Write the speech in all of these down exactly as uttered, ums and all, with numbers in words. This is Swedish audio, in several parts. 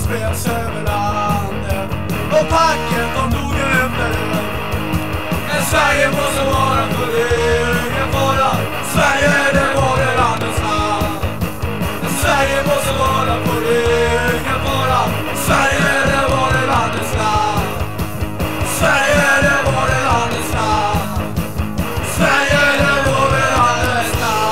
spreds över landet och packet de dog efter det. Men Sverige måste vara för egen fara. Sverige det var det landets land. Men Sverige måste vara för egen fara. Sverige det var det landets land. Sverige det var det landets land. Sverige det var det landets land.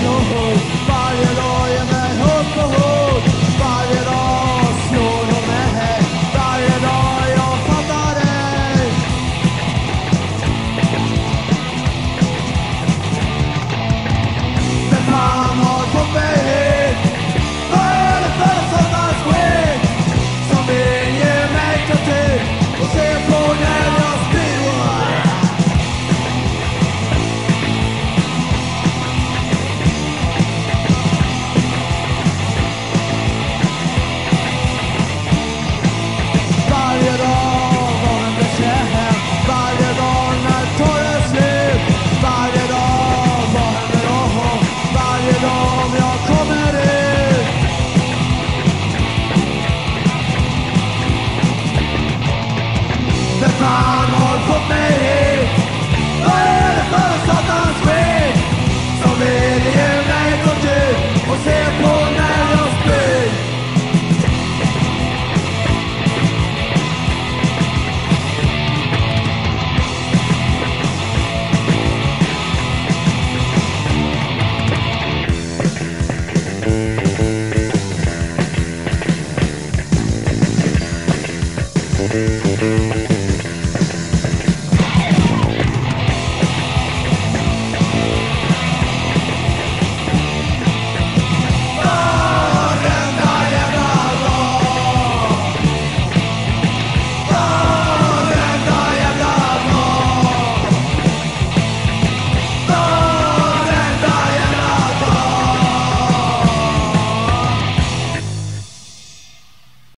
och hugg. Varje dag ger mig hugg och hugg. Varje dag slår hon mig. Varje dag jag fattar dig. Men fan har fått mig hit. Vad är det för satans skit som vill ge mig kritik och se på när jag spyr? Varje dag var en bekänn. Varje dag när tar det slut. Varje dag var en råd. Varje dag om jag kommer ut. Vem fan har fått mig hit? Vad är det för satans skit som vill ge mig tortyr och se på när jag spyr? Thank you.